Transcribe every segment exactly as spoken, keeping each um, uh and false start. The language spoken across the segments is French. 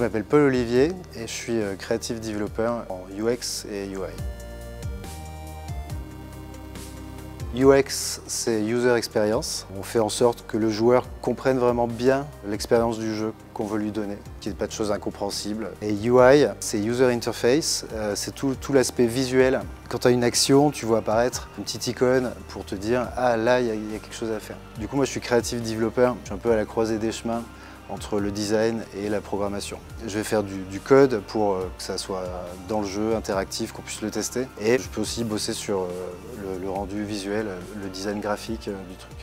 m'appelle Paul Olivier et je suis Creative Developer en U X et U I. U X, c'est User Experience. On fait en sorte que le joueur comprenne vraiment bien l'expérience du jeu qu'on veut lui donner, qu'il n'y ait pas de choses incompréhensibles. Et U I, c'est User Interface, euh, c'est tout, tout l'aspect visuel. Quand tu as une action, tu vois apparaître une petite icône pour te dire « Ah, là, il y, y a quelque chose à faire ». Du coup, moi, je suis Creative Developer. Je suis un peu à la croisée des chemins entre le design et la programmation. Je vais faire du, du code pour que ça soit dans le jeu, interactif, qu'on puisse le tester. Et je peux aussi bosser sur le, le rendu visuel, le design graphique du truc.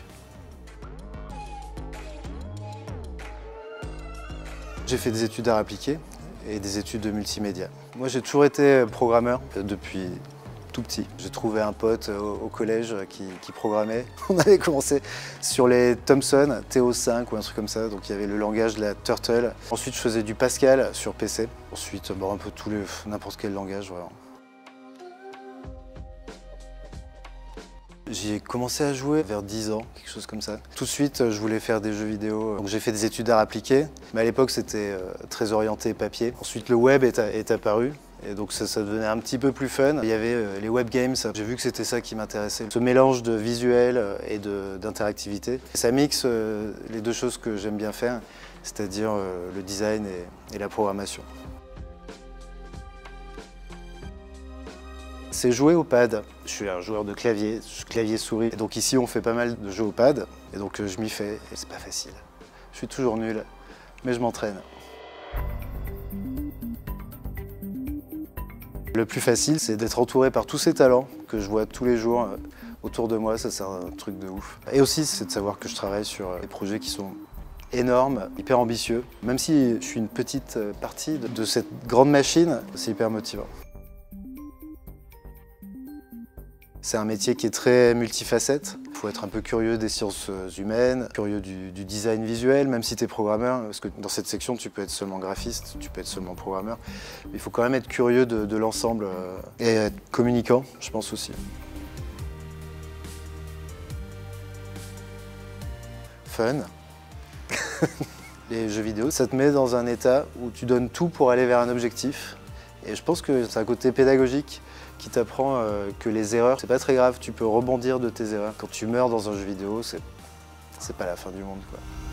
J'ai fait des études d'art appliqué et des études de multimédia. Moi, j'ai toujours été programmeur depuis tout petit. J'ai trouvé un pote au, au collège qui, qui programmait. On avait commencé sur les Thomson T O cinq ou un truc comme ça, donc il y avait le langage de la Turtle. Ensuite, je faisais du Pascal sur P C. Ensuite, bon, un peu tous les n'importe quel langage, vraiment. J'ai commencé à jouer vers dix ans, quelque chose comme ça. Tout de suite, je voulais faire des jeux vidéo. Donc j'ai fait des études d'art appliqué, mais à l'époque, c'était très orienté papier. Ensuite, le web est, est apparu. Et donc ça, ça devenait un petit peu plus fun. Il y avait euh, les web games, j'ai vu que c'était ça qui m'intéressait. Ce mélange de visuel et d'interactivité. Ça mixe euh, les deux choses que j'aime bien faire, c'est-à-dire euh, le design et, et la programmation. C'est jouer au pad. Je suis un joueur de clavier, clavier-souris. Donc ici on fait pas mal de jeux au pad, et donc euh, je m'y fais, et c'est pas facile. Je suis toujours nul, mais je m'entraîne. Le plus facile, c'est d'être entouré par tous ces talents que je vois tous les jours autour de moi, ça c'est un truc de ouf. Et aussi, c'est de savoir que je travaille sur des projets qui sont énormes, hyper ambitieux. Même si je suis une petite partie de cette grande machine, c'est hyper motivant. C'est un métier qui est très multifacette. Il faut être un peu curieux des sciences humaines, curieux du, du design visuel, même si tu es programmeur, parce que dans cette section, tu peux être seulement graphiste, tu peux être seulement programmeur. Mais il faut quand même être curieux de, de l'ensemble et être communicant, je pense aussi. Fun. Les jeux vidéo, ça te met dans un état où tu donnes tout pour aller vers un objectif. Et je pense que c'est un côté pédagogique qui t'apprend euh, que les erreurs, c'est pas très grave, tu peux rebondir de tes erreurs. Quand tu meurs dans un jeu vidéo, c'est pas la fin du monde, quoi.